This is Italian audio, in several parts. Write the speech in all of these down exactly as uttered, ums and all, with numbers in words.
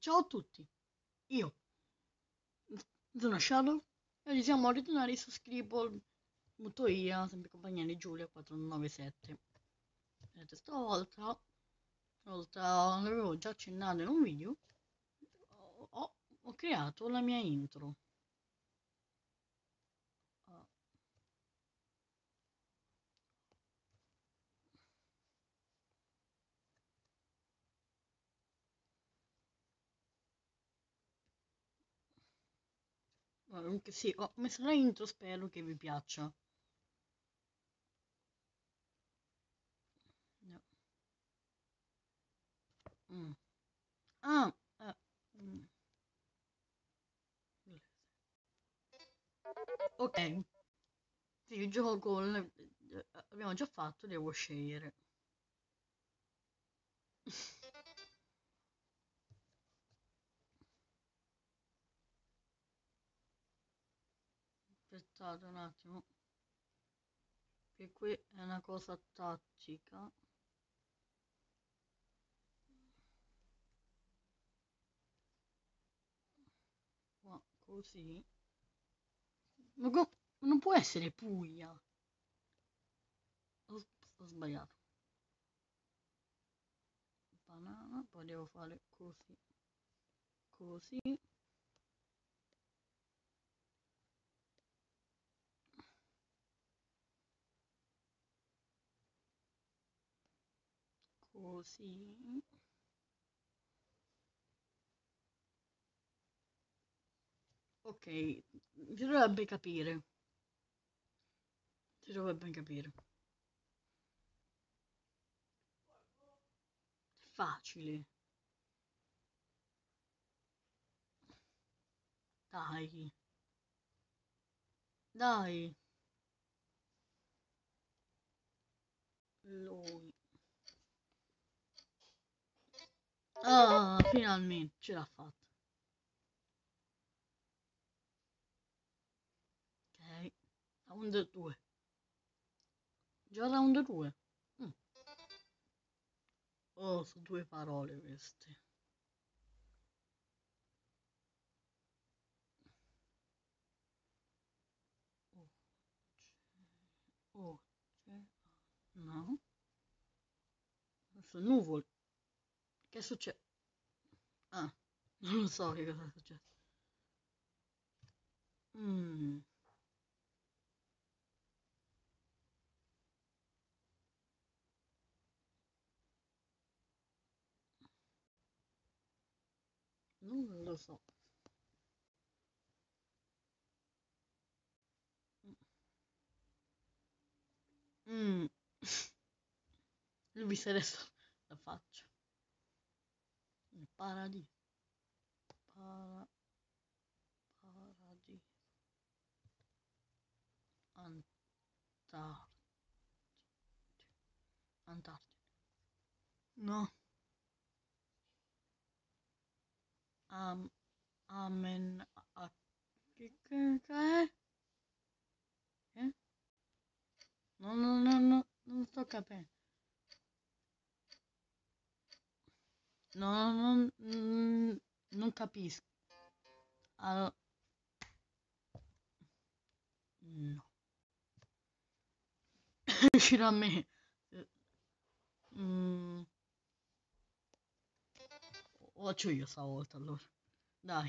Ciao a tutti, io sono Shadow e oggi siamo ritornati su Scribble, butto io, sempre in compagnia di Giulia quattrocentonovantasette. Vedete, stavolta, stavolta l'avevo già accennato in un video, ho, ho- ho creato la mia intro. Ah, comunque sì, ho messo la intro, spero che vi piaccia. No. Mm. Ah, eh, mm. Ok, sì, il gioco con le- eh, abbiamo già fatto, devo scegliere. Aspettate un attimo, che qui è una cosa tattica. Qua, così. Ma co- non può essere Puglia. Ho, ho sbagliato. Banana, poi devo fare così, così, così. Ok, si dovrebbe capire. Si dovrebbe capire. Facile. Dai, dai. Lui. Ah, finalmente ce l'ha fatta. Ok, round due. Già round due. Mm. Oh, sono due parole queste. Oh, oh, c'è... No, sono nuvole. Che succede? Ah, non lo so che cosa è successo. Mm, non lo so. Mm. Lui se adesso la faccio. Il paradiso. Para, paradiso. Antartide. Antartide. No. Am, amen. A, che, che, che è? Eh? No, no, no, no, non sto capendo. No, non, mm, non capisco. Allora, no. Riuscirà a me. Eh, mm, lo faccio io stavolta allora. Dai.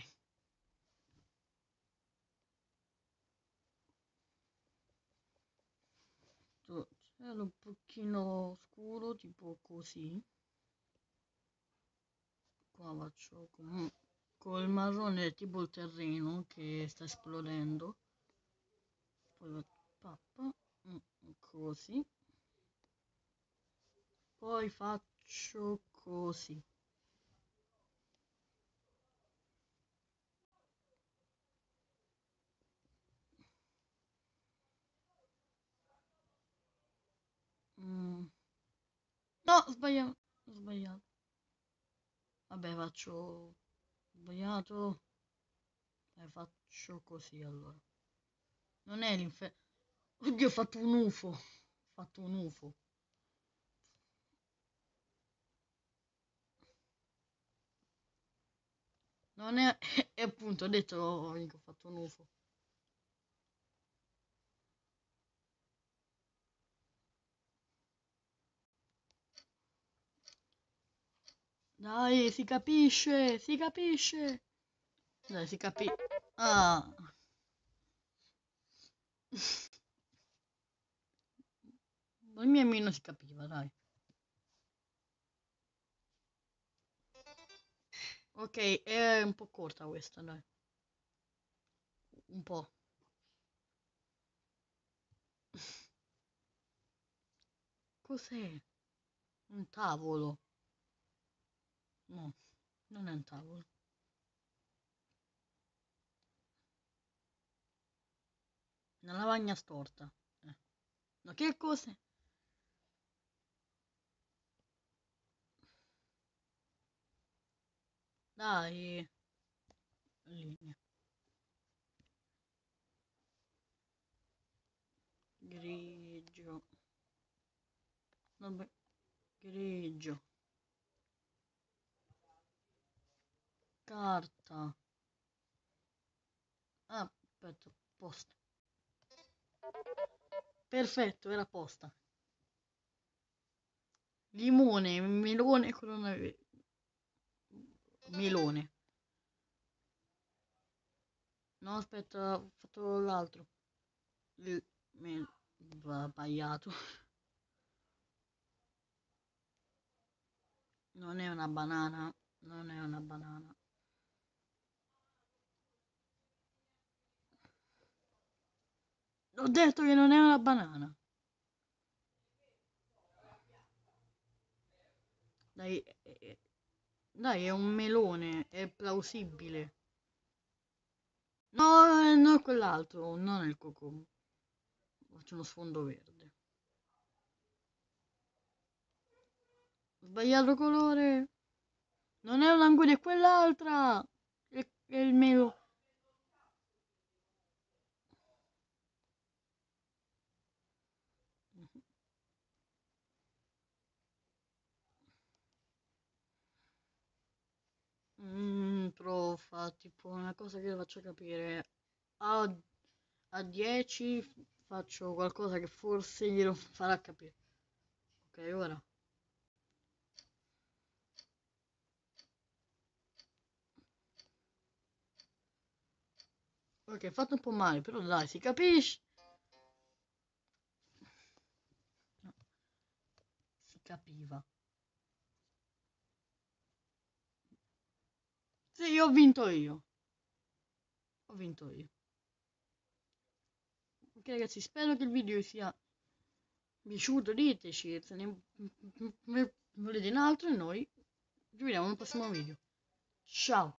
Tu- Cielo un pochino scuro, tipo così. Qua faccio con, col marrone tipo il terreno che sta esplodendo. Poi papà, mm, così. Poi faccio così. Mm. No, ho sbagliato. Ho sbagliato. Vabbè, faccio... Ho sbagliato. E faccio così allora. Non è l'inferno. Oddio, ho fatto un U F O. Ho fatto un U F O. Non è... E appunto, ho detto che ho fatto un U F O. Dai, si capisce, si capisce. Dai, si capisce. Ah. Il mio almeno si capiva, dai. Ok, è un po' corta questa, dai. Un po'. Cos'è? Un tavolo. No, non è un tavolo. Una lavagna storta. Eh. Ma che cos'è? Dai. Linea. Grigio. Vabbè. Grigio. Carta. Ah, aspetta, posta. Perfetto, era posta. Limone, melone, coronavirus. Melone. No, aspetta, ho fatto l'altro. Il... Me... Va sbagliato. Non è una banana. Non è una banana. Ho detto che non è una banana. Dai, è... Dai, è un melone. È plausibile. No, no, quell'altro. Non il cocco. Faccio uno sfondo verde. Ho sbagliato colore. Non è un'anguria, è quell'altra. È, è il melo. Mm, profa, tipo una cosa che faccio capire. A, a dieci faccio qualcosa che forse glielo farà capire. Ok, ora. Ok, fatto un po' male, però dai, si capisce. No, si capiva. Sì, ho vinto io. Ho vinto io. Ok ragazzi, spero che il video vi sia piaciuto, diteci se ne volete un altro e noi ci vediamo nel prossimo video. Ciao!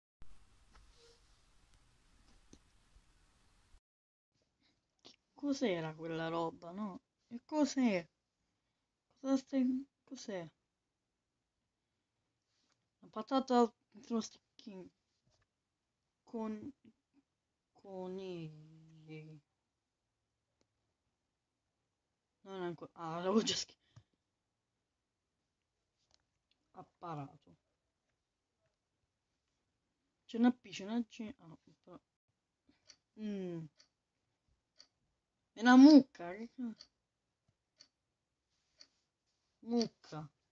Cos'era quella roba, no? E cos'è? Cosa stai... Cos'è? La patata sullo sticchino. Con... Conigli. Non è ancora... Ah, l'avevo già scritto. Apparato. C'è una P, c'è una C... Ah, però... Mm. È una mucca. Che cazzo? Mucca.